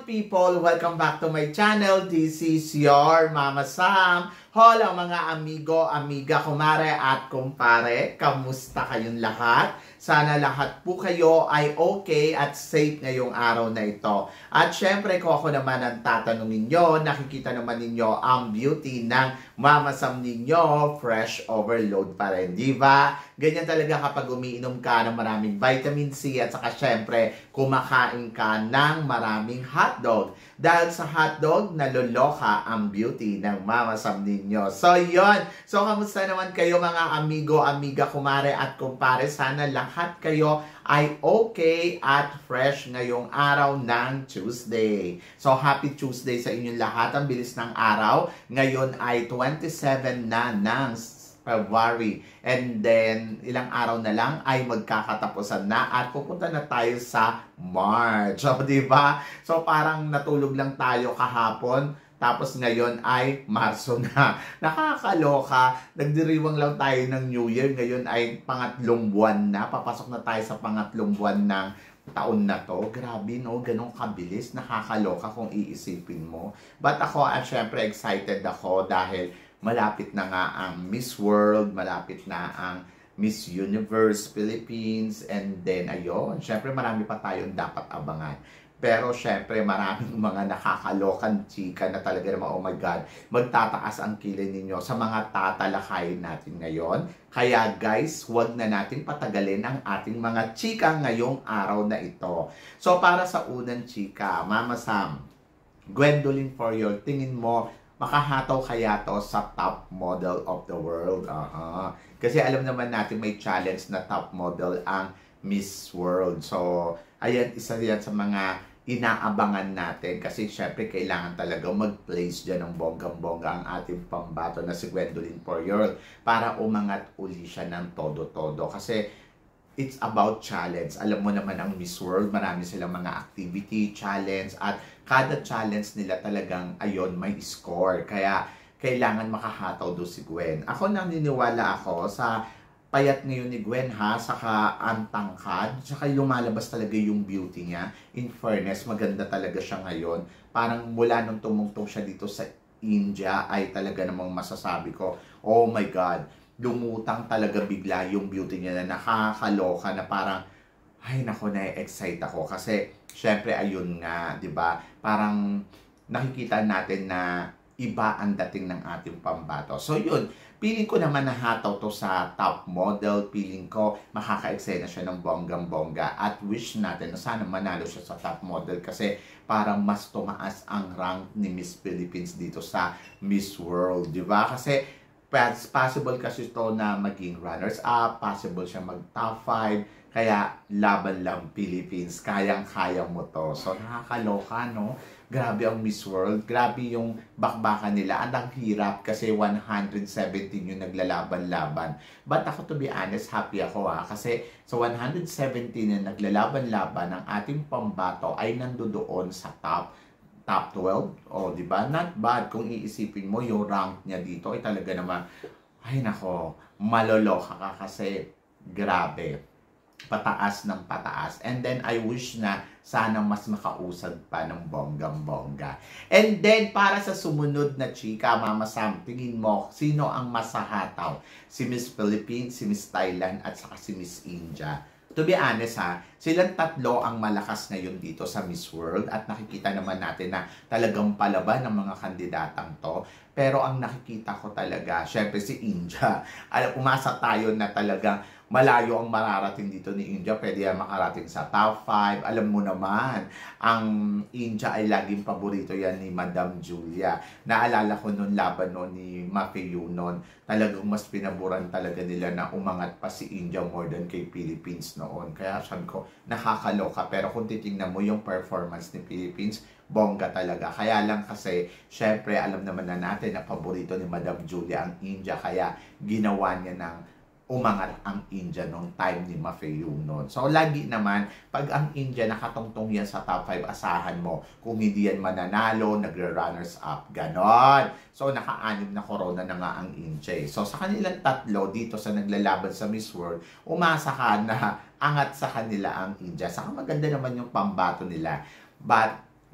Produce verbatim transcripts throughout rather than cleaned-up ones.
people? Welcome back to my channel. This is your Mama Sam. Hola mga amigo, amiga, kumare at kumpare. Kamusta kayong lahat? Sana lahat po kayo ay okay at safe ngayong araw na ito. At syempre kung ako naman ang tatanungin nyo, nakikita naman ninyo ang beauty ng Mama Sam ninyo, fresh overload pa rin, di ba? Ganyan talaga kapag umiinom ka ng maraming vitamin C at saka syempre kumakain ka ng maraming hotdog. Dahil sa hotdog, naloloka ang beauty ng Mama Sam ninyo. So, yon. So, kamusta naman kayo mga amigo, amiga, kumare at kumpare? Sana lahat kayo ay okay at fresh ngayong araw ng Tuesday. So, happy Tuesday sa inyong lahat. Ang bilis ng araw. Ngayon ay twenty-seven na ng February. And then, ilang araw na lang ay magkakatapusan na at pupunta na tayo sa March. So, di ba? So, parang natulog lang tayo kahapon. Tapos ngayon ay Marso na. Nakakaloka. Nagdiriwang lang tayo ng New Year. Ngayon ay pangatlong buwan na. Papasok na tayo sa pangatlong buwan ng taon na to. Grabe, no? Ganong kabilis. Nakakaloka kung iisipin mo. But ako, ah, syempre excited ako dahil malapit na nga ang Miss World, malapit na ang Miss Universe Philippines, and then ayun, syempre marami pa tayong dapat abangan. Pero syempre maraming mga nakakalokan chika na talaga naman, oh my God, magtataas ang kilay ninyo sa mga tatalakayin natin ngayon. Kaya guys, huwag na natin patagalin ang ating mga chika ngayong araw na ito. So para sa unang chika, Mama Sam, Gwendolyn Foriol, tingin mo, makahataw kaya to sa top model of the world? Uh-huh. Kasi alam naman natin may challenge na top model ang Miss World. So, ayan, isa yan sa mga inaabangan natin. Kasi syempre kailangan talaga mag-place dyan ng bonggang-bongga ang ating pambato na si Gwendolyn Foriol para umangat uli siya ng todo-todo. Kasi it's about challenge. Alam mo naman ang Miss World, marami silang mga activity, challenge, at kada challenge nila talagang, ayon, may score. Kaya, kailangan makahataw do si Gwen. Ako naniniwala ako sa payat ngayon ni Gwen, ha, saka ang tangkad, saka lumalabas talaga yung beauty niya. In fairness, maganda talaga siya ngayon. Parang mula nung tumungtong siya dito sa India, ay talaga namang masasabi ko, oh my God, lumutang talaga bigla yung beauty niya na nakakaloka na parang, ay nako, na-excite ako. Kasi, syempre, ayun nga, di ba? Parang nakikita natin na iba ang dating ng ating pambato. So, yun. Piling ko naman nahataw to sa top model. Piling ko makaka-eksena siya ng bonggang-bongga. At wish natin na sana manalo siya sa top model kasi parang mas tumaas ang rank ni Miss Philippines dito sa Miss World. Di ba? Kasi, possible kasi ito na maging runners-up, possible siya mag-top five, kaya laban lang Philippines, kayang-kaya mo to. So, nakakaloka, no? Grabe ang Miss World, grabe yung bakbakan nila. Ang hirap kasi one hundred seventeen yung naglalaban-laban. But ako, to be honest, happy ako, ha? Kasi sa one hundred seventeen na naglalaban-laban, ang ating pambato ay nandoon sa top top twelve, oh, di ba? Not bad kung iisipin mo yung rank niya dito ay talaga naman, ay nako, maloloka ka kasi grabe, pataas ng pataas. And then I wish na sana mas makausad pa ng bonggang-bongga. And then para sa sumunod na chika, Mama Sam, tingin mo sino ang masahataw? Si Miss Philippines, si Miss Thailand at saka si Miss India. To be honest, ha, silang tatlo ang malakas ngayon dito sa Miss World at nakikita naman natin na talagang palaban ng mga kandidatang to. Pero ang nakikita ko talaga, syempre si India. Alam, umasa tayo na talagang malayo ang mararating dito ni India. Pwede yan makarating sa top five. Alam mo naman, ang India ay laging paborito yan ni Madam Julia. Naalala ko noon laban noon ni Maffeo noon. Talagang mas pinaburan talaga nila na umangat pa si India more than kay Philippines noon. Kaya sabi ko, nakakaloka. Pero kung titingnan mo yung performance ni Philippines, bongga talaga. Kaya lang kasi, syempre, alam naman na natin na paborito ni Madam Julia ang India. Kaya ginawa niya ng umangat ang India noong time ni Maffeo noon. So, lagi naman, pag ang India nakatungtong yan sa top five, asahan mo. Kung hindi yan mananalo, nagre-runners up. Ganon. So, naka-anim na corona na nga ang India. So, sa kanilang tatlo, dito sa naglalaban sa Miss World, umasa ka na angat sa kanila ang India. Saka maganda naman yung pambato nila. But,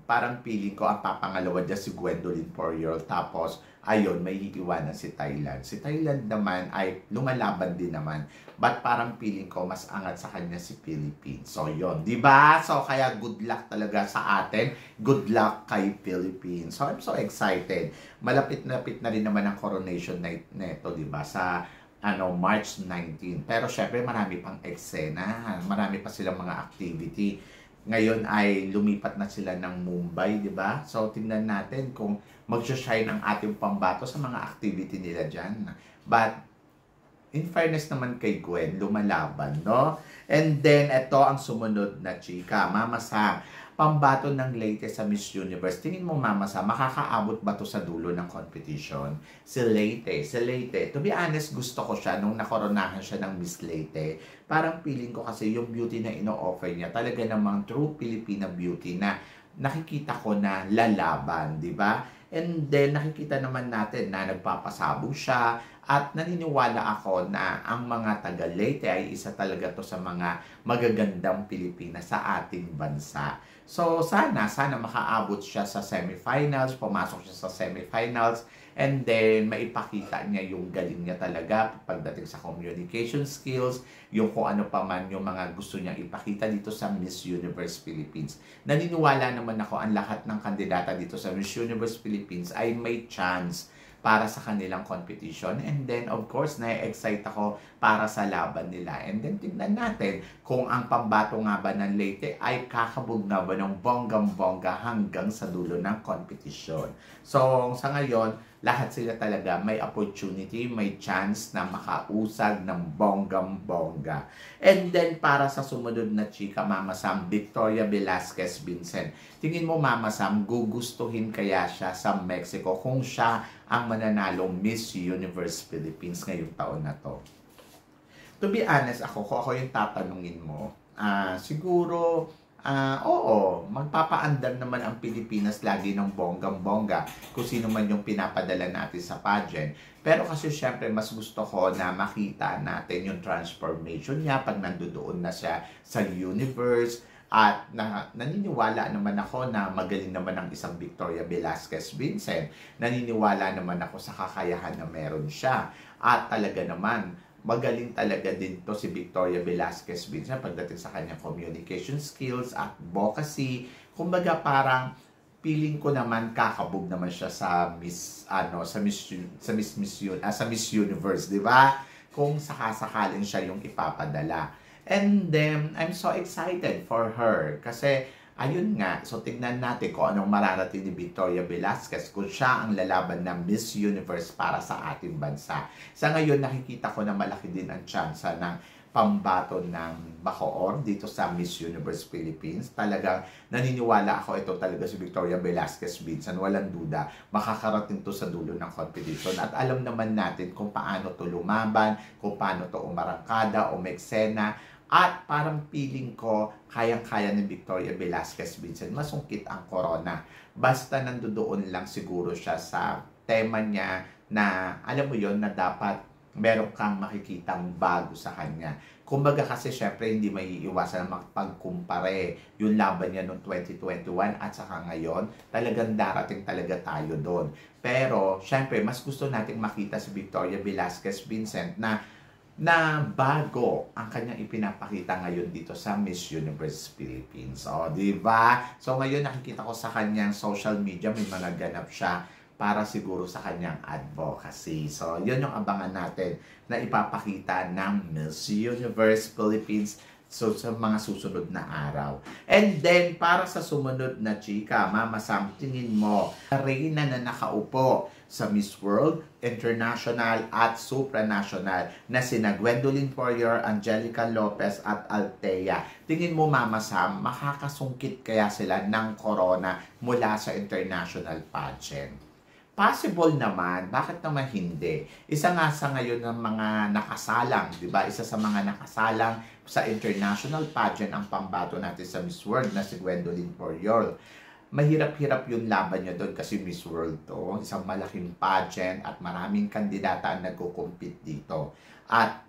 parang feeling ko ang papangalawa dyan si Gwendolyn Poirier. Tapos, ayun, may iiwanan si Thailand. Si Thailand naman ay lumalaban din naman. But parang feeling ko mas angat sa kanya si Philippines. So, yun. Diba? So, kaya good luck talaga sa atin. Good luck kay Philippines. So, I'm so excited. Malapit-lapit na rin naman ang coronation night neto, diba? Sa ano, March nineteenth. Pero syempre marami pang eksena, marami pa silang mga activity. Ngayon ay lumipat na sila ng Mumbai, di ba? So tingnan natin kung mag-shine ang ating pambato sa mga activity nila dyan. But in fairness naman kay Gwen, lumalaban, no? And then, ito ang sumunod na chika. Mama Sam, pambato ng Leyte sa Miss Universe. Tingin mo, Mama Sam, makakaabot ba to sa dulo ng competition? Si Leyte, si Leyte. To be honest, gusto ko siya nung nakoronahan siya ng Miss Leyte. Parang feeling ko kasi yung beauty na ino-offer niya, talaga namang true Filipina beauty na nakikita ko na lalaban, di ba? And then, nakikita naman natin na nagpapasabog siya at naniniwala ako na ang mga taga Leyte ay isa talaga to sa mga magagandang Pilipina sa ating bansa. So, sana, sana makaabot siya sa semifinals, pumasok siya sa semifinals, and then maipakita niya yung galing niya talaga pagdating sa communication skills, yung kung ano pa man yung mga gusto niyang ipakita dito sa Miss Universe Philippines. Naniniwala naman ako ang lahat ng kandidata dito sa Miss Universe Philippines ay may chance para sa kanilang competition. And then, of course, na-excite ako para sa laban nila. And then, tignan natin kung ang pambato nga ba ng Leyte ay kakabog nga ba ng bonggang-bongga hanggang sa dulo ng competition. So, sa ngayon, lahat sila talaga may opportunity, may chance na makausag ng bonggang-bongga. And then, para sa sumunod na chika, Mama Sam, Victoria Velasquez Vincent. Tingin mo, Mama Sam, gugustuhin kaya siya sa Mexico kung siya ang mananalong Miss Universe Philippines ngayong taon na to? To be honest, ako, kung ako yung tatanungin mo, uh, siguro, uh, oo, magpapaandar naman ang Pilipinas lagi ng bonggang-bongga kung sino man yung pinapadala natin sa pageant. Pero kasi syempre, mas gusto ko na makita natin yung transformation niya pag nandoon na siya sa universe. At na, naniniwala naman ako na magaling naman ang isang Victoria Velasquez Vincent. Naniniwala naman ako sa kakayahan na meron siya. At talaga naman, magaling talaga din to si Victoria Velasquez Vincent pagdating sa kanyang communication skills at advocacy. Kumbaga parang feeling ko naman kakabog naman siya sa Miss ano sa Miss sa Miss Miss uh, sa Miss Universe, di ba? Kung sakasakalin siya yung ipapadala. And then, I'm so excited for her. Kasi, ayun nga, so tignan natin kung anong mararating ni Victoria Velasquez kung siya ang lalaban ng Miss Universe para sa ating bansa. Sa ngayon, nakikita ko na malaki din ang tsansa ng pambato ng Bacoor dito sa Miss Universe Philippines. Talagang naniniwala ako ito talaga si Victoria Velasquez Vincent. Walang duda, makakarating to sa dulo ng competition. At alam naman natin kung paano to lumaban, kung paano to umarangkada o meksena. At parang feeling ko, kayang-kaya ni Victoria Velasquez Vincent masungkit ang corona. Basta nandoon lang siguro siya sa tema niya na, alam mo yon na dapat meron kang makikitang bago sa kanya. Kumbaga kasi syempre hindi maiiwasan na magpagkumpare yung laban niya noong twenty twenty-one at saka ngayon, talagang darating talaga tayo doon. Pero syempre mas gusto nating makita si Victoria Velasquez Vincent na na bago ang kanyang ipinapakita ngayon dito sa Miss Universe Philippines. O, di ba? So, ngayon nakikita ko sa kanyang social media, may mga ganap siya para siguro sa kanyang advocacy. So, yun yung abangan natin na ipapakita ng Miss Universe Philippines so sa mga susunod na araw. And then, para sa sumunod na chika, Mama Sam, tingin mo, reyna na nakaupo sa Miss World, International at Supranational na sina Gwendolyn Poirier, Angelica Lopez at Althea. Tingin mo, Mama Sam, makakasungkit kaya sila ng corona mula sa international pageant? Possible naman, bakit naman hindi? Isa nga sa ngayon ng mga nakasalang, di ba? Isa sa mga nakasalang sa international pageant ang pambato natin sa Miss World na si Gwendolyn Poirier. Mahirap-hirap yung laban niya doon kasi Miss World to, isang malaking pageant at maraming kandidata ang nagko-compete dito. At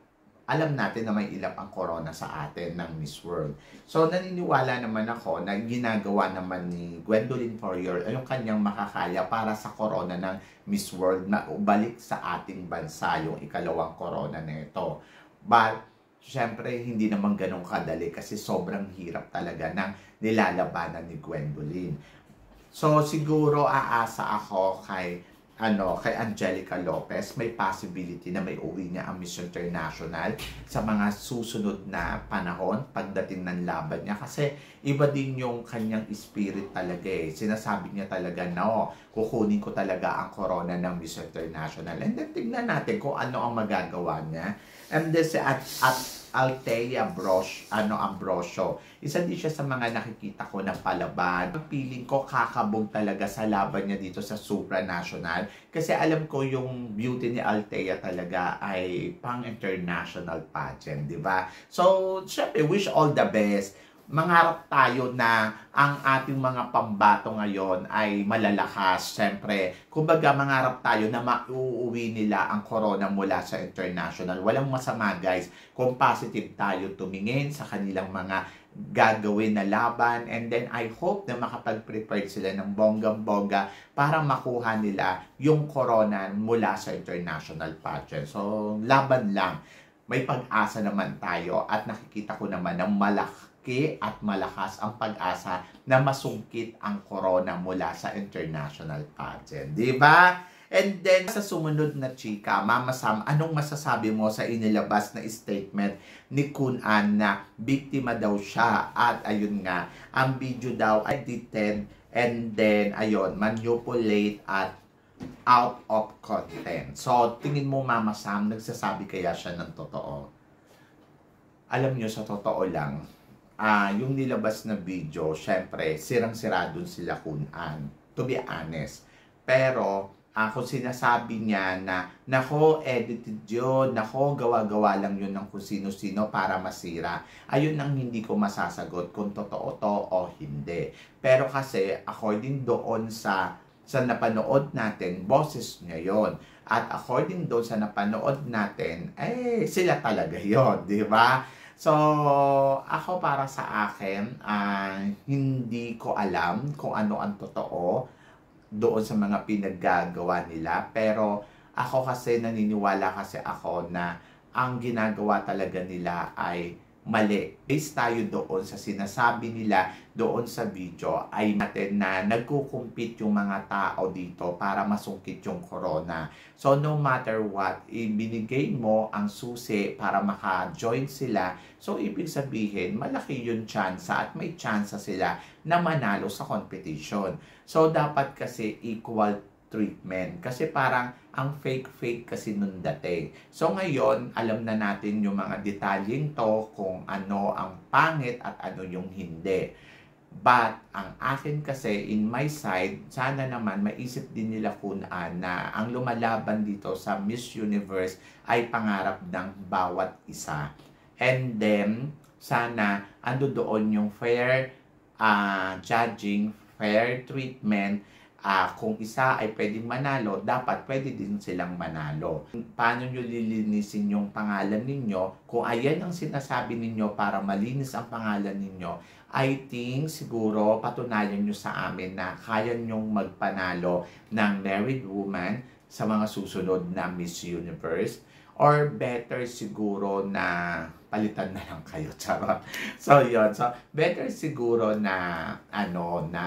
alam natin na may ilap ang corona sa atin ng Miss World. So, naniniwala naman ako na ginagawa naman ni Gwendolyn Poirier yung kanyang makakaya para sa corona ng Miss World na ubalik sa ating bansa yung ikalawang corona nito. But, syempre, hindi naman ganun kadali kasi sobrang hirap talaga ng nilalabanan ni Gwendolyn. So, siguro aasa ako kay ano, kay Angelica Lopez, may possibility na may uwi niya ang Miss International sa mga susunod na panahon pagdating ng laban niya. Kasi iba din yung kanyang spirit talaga eh. Sinasabi niya talaga na, no, kukunin ko talaga ang corona ng Miss International. And then tignan natin kung ano ang magagawa niya. And then si at, at Althea Brosh, ano, Ambrosio. Isa din siya sa mga nakikita ko na palaban. Ang feeling ko kakabog talaga sa laban niya dito sa supranational. Kasi alam ko yung beauty ni Althea talaga ay pang-international pageant, di ba? So, syempre, wish all the best. Mangarap tayo na ang ating mga pambato ngayon ay malalakas. Siyempre, kumbaga mangarap tayo na mauuwi nila ang corona mula sa international. Walang masama guys kung positive tayo tumingin sa kanilang mga gagawin na laban. And then I hope na makapag-prepare sila ng bonggang-bongga para makuha nila yung corona mula sa international pageant. So, laban lang. May pag-asa naman tayo at nakikita ko naman na malaki at malakas ang pag-asa na masungkit ang corona mula sa international pageant. Diba? And then, sa sumunod na chika, Mama Sam, anong masasabi mo sa inilabas na statement ni Kun An na biktima daw siya at ayun nga, ang video daw ay edited and then, ayun, manipulate at out of content. So, tingin mo Mama Sam, nagsasabi kaya siya ng totoo? Alam nyo, sa totoo lang, Ah, uh, yung nilabas na video, syempre, sirang-sira dun sila Kun An. To be honest. Pero, uh, kung sinasabi niya na, nako, edited yun, nako, gawa-gawa lang yun ng kung sino-sino para masira. Ayun ang hindi ko masasagot kung totoo to o hindi. Pero kasi, according doon sa, sa napanood natin, boses niya yun. At according doon sa napanood natin, eh, sila talaga yun, di ba? So, ako para sa akin, uh, hindi ko alam kung ano ang totoo doon sa mga pinaggagawa nila. Pero ako kasi naniniwala kasi ako na ang ginagawa talaga nila ay mali. Based tayo doon sa sinasabi nila doon sa video ay natin na nagkukumpit yung mga tao dito para masungkit yung corona. So no matter what, ibinigay mo ang susi para maka-join sila. So ibig sabihin, malaki yung chance at may chance sila na manalo sa competition. So dapat kasi equal treatment. Kasi parang ang fake-fake kasi nung dati. So ngayon, alam na natin yung mga detalyeng to kung ano ang pangit at ano yung hindi. But, ang akin kasi, in my side, sana naman maisip din nila Kun An na ang lumalaban dito sa Miss Universe ay pangarap ng bawat isa. And then, sana ando doon yung fair uh, judging, fair treatment. Uh, kung isa ay pwedeng manalo, dapat pwede din silang manalo. Paano nyo lilinisin yung pangalan ninyo? Kung ayan ang sinasabi ninyo para malinis ang pangalan ninyo, I think siguro patunayan nyo sa amin na kaya nyong magpanalo ng married woman sa mga susunod na Miss Universe. Or better siguro na palitan na lang kayo, charot. So yun, so better siguro na ano na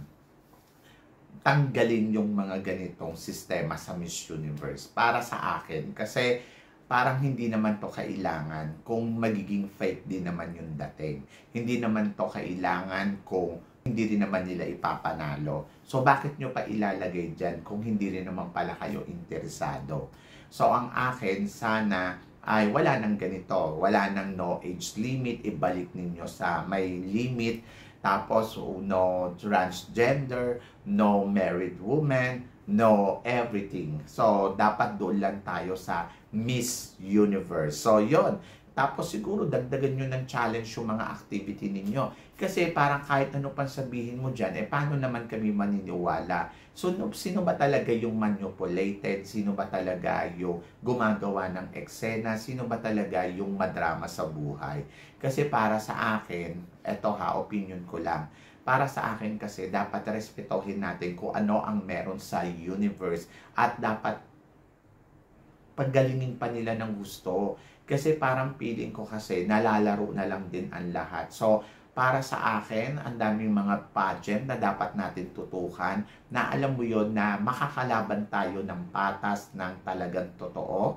tanggalin yung mga ganitong sistema sa Miss Universe para sa akin. Kasi parang hindi naman to kailangan kung magiging fake din naman yung dating. Hindi naman to kailangan kung hindi rin naman nila ipapanalo. So bakit nyo pa ilalagay dyan kung hindi rin naman pala kayo interesado? So ang akin, sana ay wala nang ganito. Wala nang no age limit. Ibalik ninyo sa may limit. Tapos, no transgender, no married woman, no everything. So, dapat doon lang tayo sa Miss Universe. So, yon. Tapos siguro dagdagan nyo ng challenge yung mga activity ninyo. Kasi parang kahit ano pang sabihin mo dyan, eh paano naman kami maniniwala? So sino ba talaga yung manipulated? Sino ba talaga yung gumagawa ng eksena? Sino ba talaga yung madrama sa buhay? Kasi para sa akin, eto ha, opinion ko lang. Para sa akin kasi dapat respetohin natin kung ano ang meron sa universe at dapat paggalingin pa nila ng gusto. Kasi parang feeling ko kasi nalalaro na lang din ang lahat. So, para sa akin, ang daming mga pageant na dapat natin tutukan na alam mo yon na makakalaban tayo ng patas ng talagang totoo.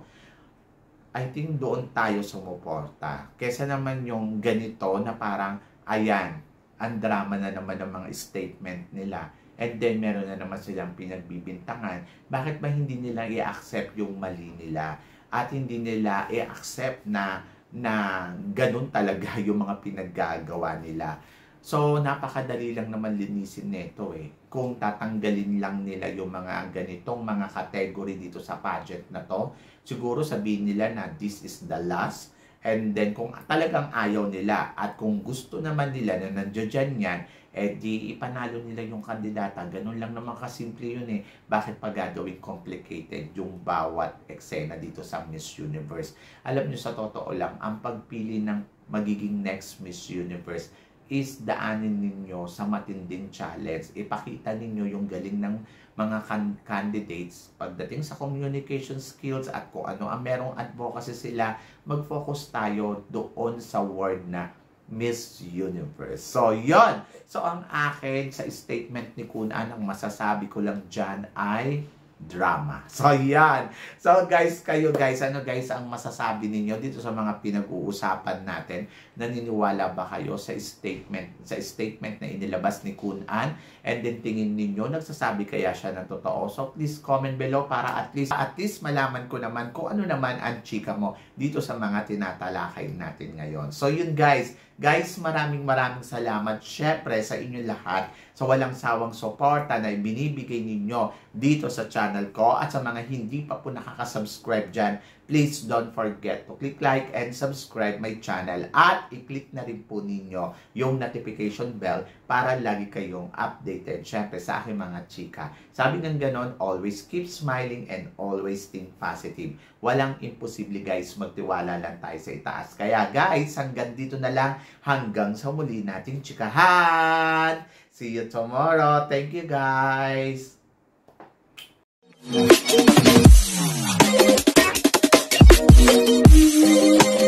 I think doon tayo sumuporta. Kesa naman yung ganito na parang, ayan, ang drama na naman ng mga statement nila. And then, meron na naman silang pinagbibintangan. Bakit ba hindi nila i-accept yung mali nila? At hindi nila i-accept na na ganun talaga yung mga pinaggagawa nila. So, napakadali lang naman linisin nito eh. Kung tatanggalin lang nila yung mga ganitong mga category dito sa pageant na to, siguro sabihin nila na this is the last. And then, kung talagang ayaw nila at kung gusto naman nila na nandiyan yan, eh di ipanalo nila yung kandidata. Ganun lang naman kasimple yun eh. Bakit pa gagawin complicated yung bawat eksena dito sa Miss Universe? Alam nyo, sa totoo lang, ang pagpili ng magiging next Miss Universe is daanin ninyo sa matinding challenge. Ipakita ninyo yung galing ng mga can- candidates pagdating sa communication skills at kung ano ang merong advocacy sila. Mag-focus tayo doon sa word na Miss Universe. So, yon. So, ang akin sa statement ni Kunan, ang masasabi ko lang dyan ay drama. So, yan. So, guys, kayo guys, ano guys ang masasabi ninyo dito sa mga pinag-uusapan natin? Naniniwala ba kayo sa statement, sa statement na inilabas ni Kunan? And then, tingin ninyo, nagsasabi kaya siya ng totoo? So, please comment below para at least, at least malaman ko naman kung ano naman ang chika mo dito sa mga tinatalakay natin ngayon. So, yun guys. Guys, maraming maraming salamat syempre sa inyo lahat sa walang sawang suporta na ibinibigay ninyo dito sa channel ko at sa mga hindi pa po nakaka-subscribe dyan. Please don't forget to click like and subscribe my channel at i-click na rin po ninyo yung notification bell para lagi kayong updated syempre sa aking mga chika. Sabi ng ganon, always keep smiling and always think positive. Walang imposible guys, magtiwala lang tayo sa itaas. Kaya guys, hanggang dito na lang, hanggang sa muli nating chikahan. See you tomorrow. Thank you guys. Thank you.